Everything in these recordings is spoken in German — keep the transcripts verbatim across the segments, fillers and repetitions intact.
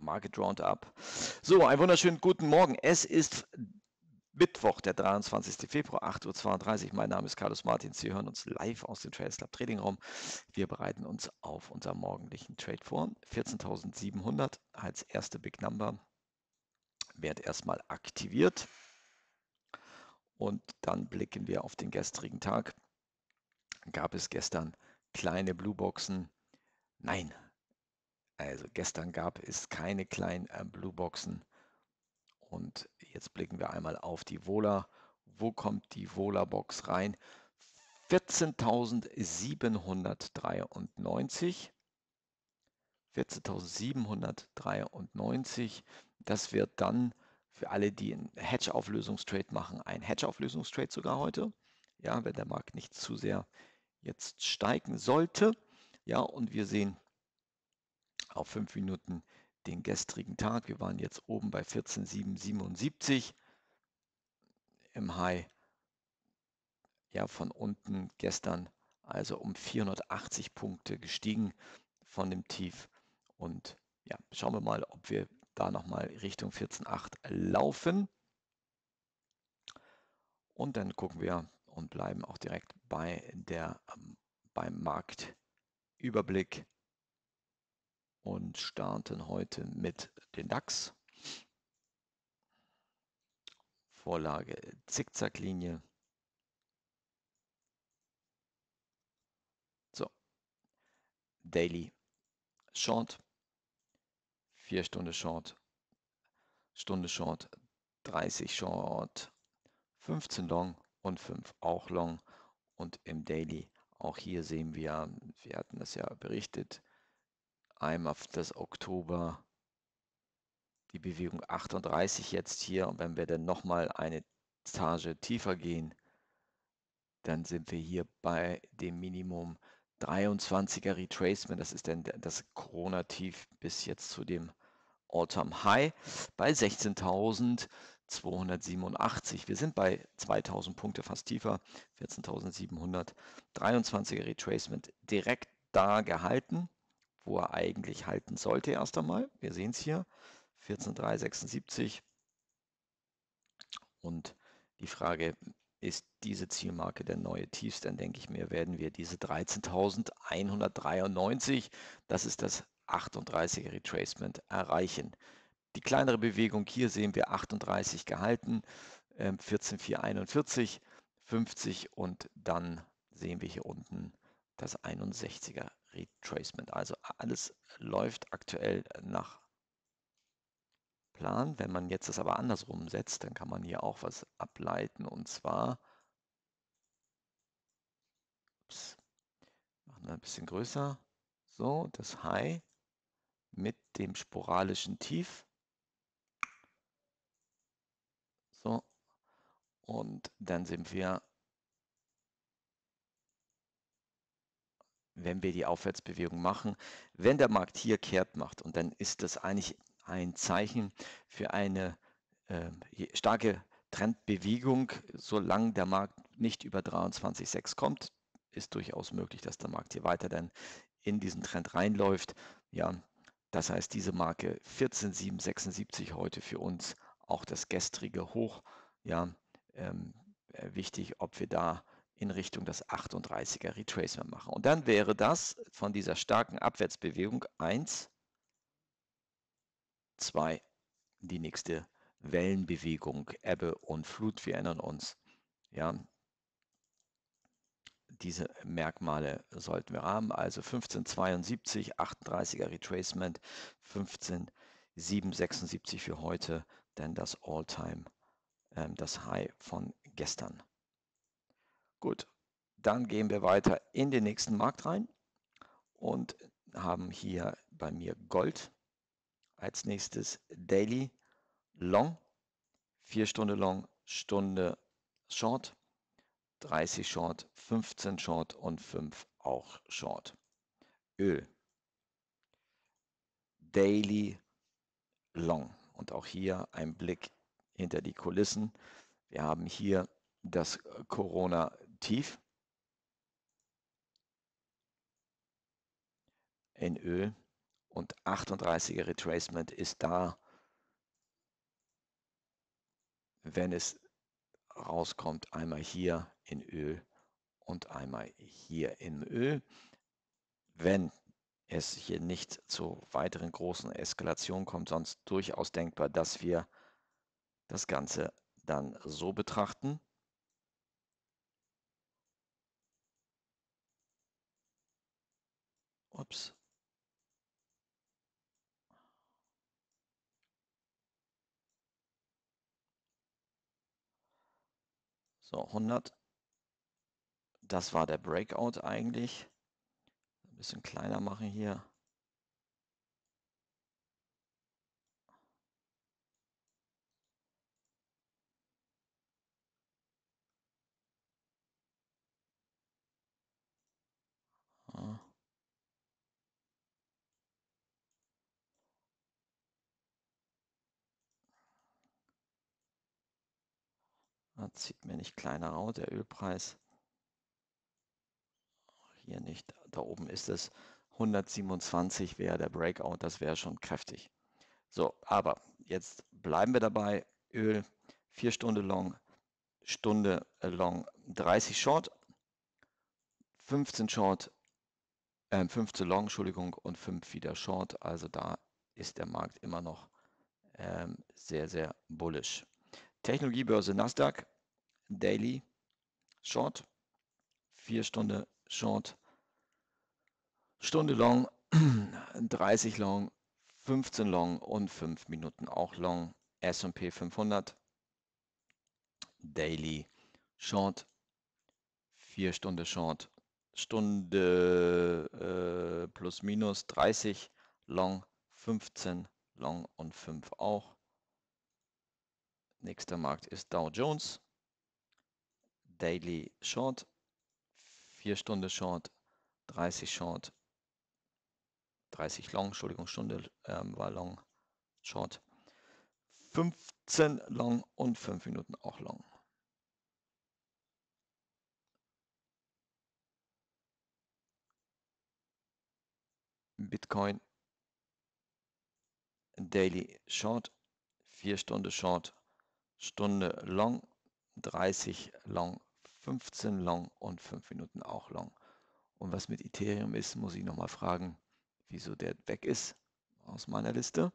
Market Roundup. So, einen wunderschönen guten Morgen. Es ist Mittwoch, der dreiundzwanzigste Februar, acht Uhr zweiunddreißig. Mein Name ist Carlos Martins. Sie hören uns live aus dem Traders Club Trading Raum. Wir bereiten uns auf unseren morgendlichen Trade vor. vierzehntausendsiebenhundert als erste Big Number wird erstmal aktiviert. Und dann blicken wir auf den gestrigen Tag. Gab es gestern kleine Blue Boxen? Nein. Also gestern gab es keine kleinen äh, Blue Boxen. Und jetzt blicken wir einmal auf die Vola. Wo kommt die Vola-Box rein? vierzehntausendsiebenhundertdreiundneunzig. vierzehntausendsiebenhundertdreiundneunzig. Das wird dann für alle, die einen Hedge-Auflösungstrade machen, ein Hedge-Auflösungstrade sogar heute. Ja, wenn der Markt nicht zu sehr jetzt steigen sollte. Ja, und wir sehen auf fünf Minuten den gestrigen Tag. Wir waren jetzt oben bei vierzehntausendsiebenhundertsiebenundsiebzig im High. Ja, von unten gestern also um vierhundertachtzig Punkte gestiegen von dem Tief. Und ja, schauen wir mal, ob wir da nochmal Richtung vierzehn Komma acht laufen. Und dann gucken wir und bleiben auch direkt bei der, beim Marktüberblick und starten heute mit den DAX. Vorlage Zickzacklinie. So, Daily Short, vier Stunden Short, Stunde Short, dreißig Short, fünfzehn Long und fünf auch Long. Und im Daily, auch hier sehen wir, wir hatten das ja berichtet, einmal das Oktober, die Bewegung achtunddreißig jetzt hier. Und wenn wir dann nochmal eine Etage tiefer gehen, dann sind wir hier bei dem Minimum dreiundzwanziger Retracement. Das ist dann das Corona-Tief bis jetzt zu dem All-Time-High bei sechzehntausendzweihundertsiebenundachtzig. Wir sind bei zweitausend Punkte fast tiefer, vierzehntausendsiebenhundert. dreiundzwanziger Retracement direkt da gehalten, wo er eigentlich halten sollte erst einmal. Wir sehen es hier, vierzehntausenddreihundertsechsundsiebzig. Und die Frage, ist diese Zielmarke der neue Tiefst? Dann denke ich mir, werden wir diese dreizehntausendeinhundertdreiundneunzig, das ist das achtunddreißiger Retracement, erreichen. Die kleinere Bewegung hier sehen wir achtunddreißig gehalten, vierzehntausendvierhunderteinundvierzig, fünfzig und dann sehen wir hier unten das einundsechziger Retracement. Also alles läuft aktuell nach Plan. Wenn man jetzt das aber andersrum setzt, dann kann man hier auch was ableiten und zwar, ups, machen wir ein bisschen größer, so das High mit dem sporadischen Tief, so, und dann sind wir, wenn wir die Aufwärtsbewegung machen, wenn der Markt hier kehrt macht, und dann ist das eigentlich ein Zeichen für eine äh, starke Trendbewegung, solange der Markt nicht über dreiundzwanzig Komma sechs kommt, ist durchaus möglich, dass der Markt hier weiter dann in diesen Trend reinläuft. Ja, das heißt, diese Marke vierzehntausendsiebenhundertsechsundsiebzig heute für uns auch das gestrige Hoch. Ja, ähm, wichtig, ob wir da in Richtung das achtunddreißiger Retracement machen. Und dann wäre das von dieser starken Abwärtsbewegung eins, zwei, die nächste Wellenbewegung, Ebbe und Flut. Wir erinnern uns, ja, diese Merkmale sollten wir haben. Also fünfzehntausendzweiundsiebzig, achtunddreißiger Retracement, fünfzehntausendsiebenhundertsechsundsiebzig für heute, denn das All-Time, ähm, das High von gestern. Gut, dann gehen wir weiter in den nächsten Markt rein und haben hier bei mir Gold als nächstes Daily Long, vier Stunden Long, Stunde Short, dreißig Short, fünfzehn Short und fünf auch Short. Öl, Daily Long und auch hier ein Blick hinter die Kulissen. Wir haben hier das Corona-Tief in Öl Und achtunddreißiger Retracement ist da, wenn es rauskommt, einmal hier in Öl und einmal hier in Öl. Wenn es hier nicht zu weiteren großen Eskalationen kommt, sonst durchaus denkbar, dass wir das Ganze dann so betrachten. Ups. So, hundert. Das war der Breakout eigentlich. Ein bisschen kleiner machen hier. Ja. Das sieht mir nicht kleiner aus, der Ölpreis. Hier nicht. Da oben ist es. hundertsiebenundzwanzig wäre der Breakout, das wäre schon kräftig. So, aber jetzt bleiben wir dabei. Öl, vier Stunden Long, Stunde Long, dreißig Short, fünfzehn Short, äh, fünfzehn Long, Entschuldigung, und fünf wieder Short. Also da ist der Markt immer noch ähm, sehr, sehr bullish. Technologiebörse Nasdaq, Daily, Short, vier Stunden Short, Stunde Long, dreißig Long, fünfzehn Long und fünf Minuten auch Long. S und P fünfhundert, Daily, Short, vier Stunden Short, Stunde äh, plus minus dreißig Long, fünfzehn Long und fünf auch. Nächster Markt ist Dow Jones, Daily Short, vier Stunden Short, dreißig Short, dreißig Long, Entschuldigung, Stunde ähm, war Long, Short, fünfzehn Long und fünf Minuten auch Long. Bitcoin, Daily Short, vier Stunden Short, Stunde Long, dreißig Long, fünfzehn Long und fünf Minuten auch Long. Und was mit Ethereum ist, muss ich nochmal fragen, wieso der weg ist aus meiner Liste.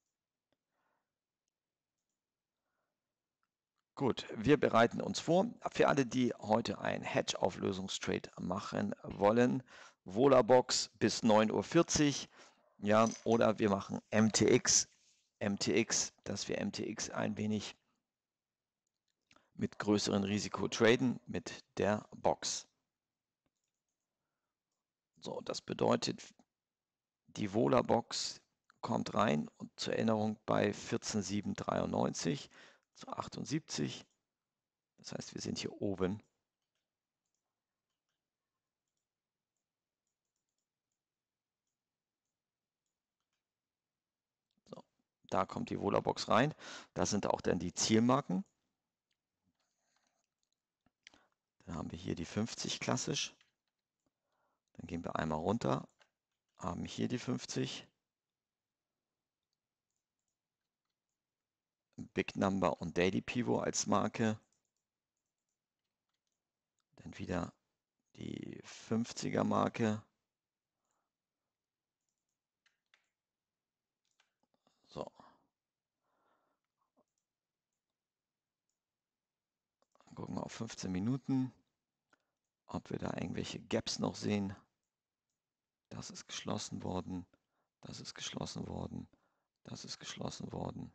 Gut, wir bereiten uns vor. Für alle, die heute ein Hedge-Auflösungstrade machen wollen, Volabox bis neun Uhr vierzig, ja, oder wir machen M T X, M T X, dass wir M T X ein wenig mit größerem Risiko traden mit der Box. So, das bedeutet, die Volabox kommt rein und zur Erinnerung bei vierzehn Komma sieben dreiundneunzig zu achtundsiebzig. Das heißt, wir sind hier oben. So, da kommt die Volabox rein. Das sind auch dann die Zielmarken. Dann haben wir hier die fünfzig klassisch. Dann gehen wir einmal runter, haben hier die fünfzig. Big Number und Daily Pivot als Marke. Dann wieder die fünfziger Marke. So. Dann gucken wir auf fünfzehn Minuten, ob wir da irgendwelche Gaps noch sehen. Das ist geschlossen worden. Das ist geschlossen worden. Das ist geschlossen worden.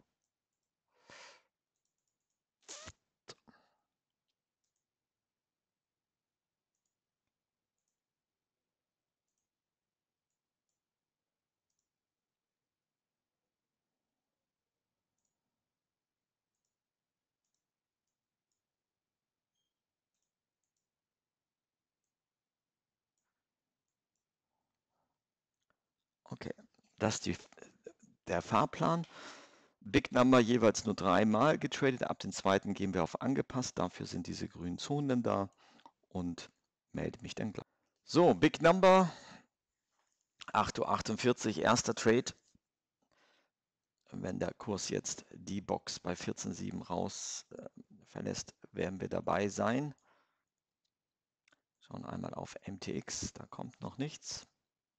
Okay, das ist die, der Fahrplan. Big Number jeweils nur dreimal getradet. Ab dem zweiten gehen wir auf angepasst. Dafür sind diese grünen Zonen da und melde mich dann gleich. So, Big Number acht Uhr achtundvierzig, erster Trade. Wenn der Kurs jetzt die Box bei vierzehn Komma sieben raus äh, verlässt, werden wir dabei sein. Schauen einmal auf M T X, da kommt noch nichts.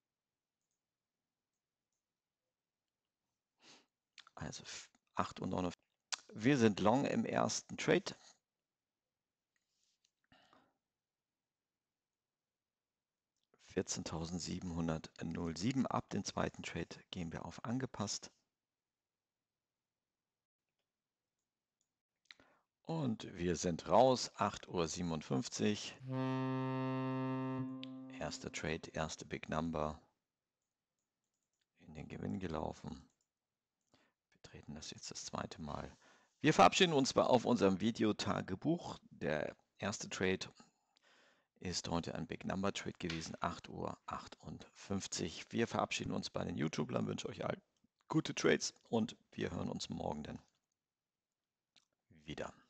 Also acht Uhr neunundvierzig. Wir sind long im ersten Trade. vierzehntausendsiebenhundert null Komma sieben. Ab dem zweiten Trade gehen wir auf angepasst. Und wir sind raus, acht Uhr siebenundfünfzig. Erster Trade, erste Big Number in den Gewinn gelaufen. Wir treten das jetzt das zweite Mal. Wir verabschieden uns auf unserem Videotagebuch. Der erste Trade ist heute ein Big Number Trade gewesen, acht Uhr achtundfünfzig. Wir verabschieden uns bei den YouTubern, wünsche euch allen gute Trades und wir hören uns morgen dann wieder.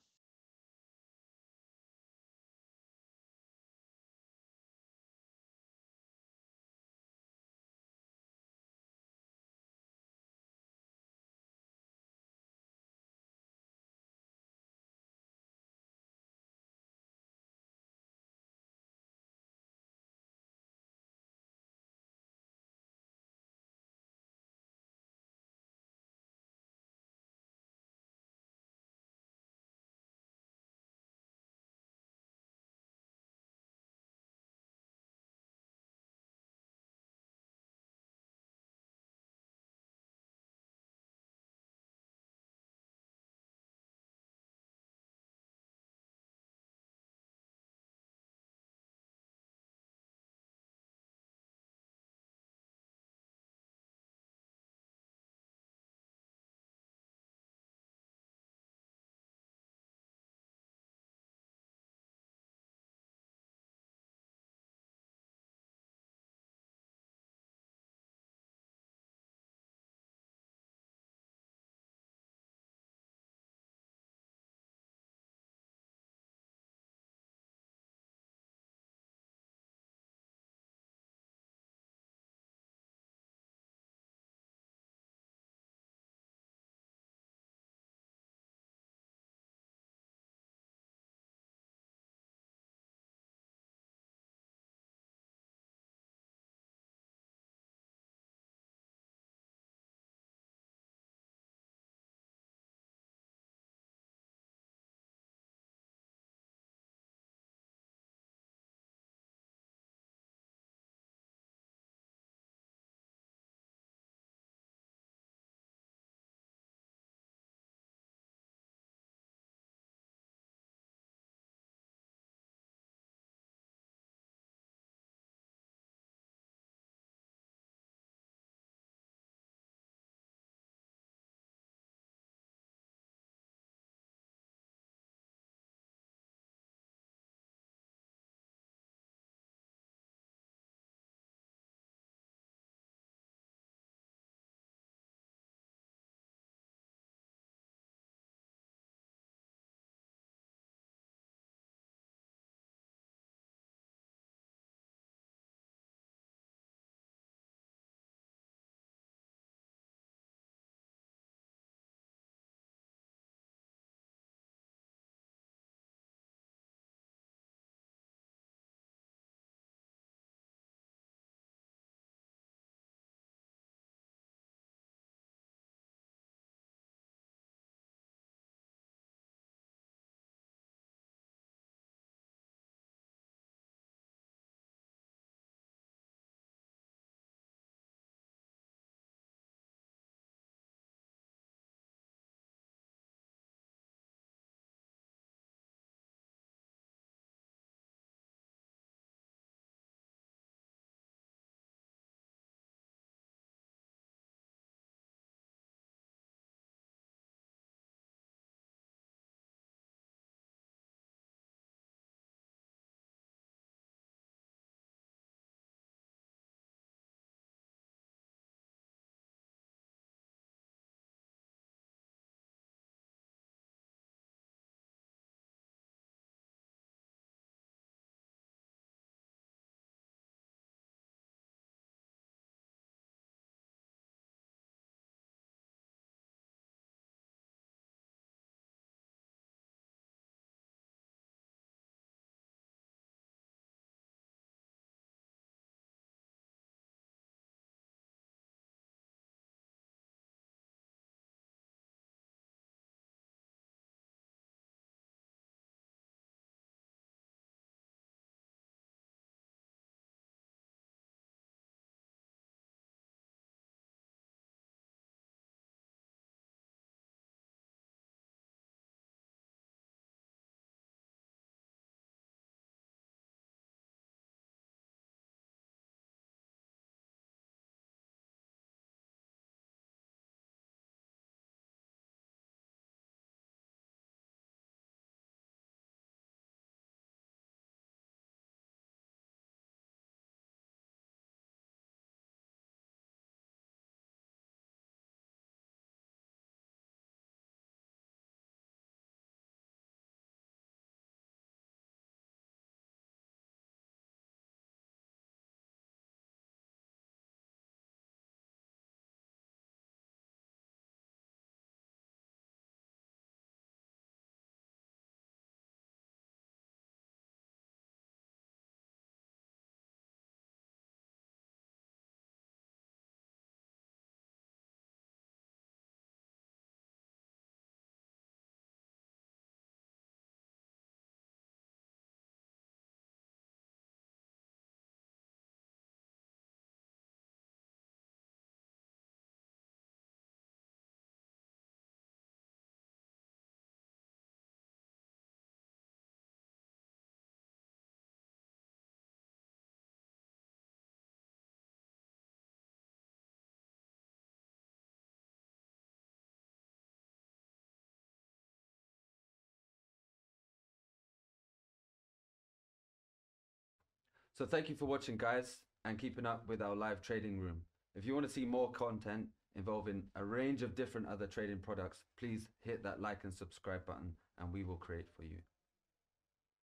So thank you for watching, guys, and keeping up with our live trading room. If you want to see more content involving a range of different other trading products, please hit that like and subscribe button and we will create for you.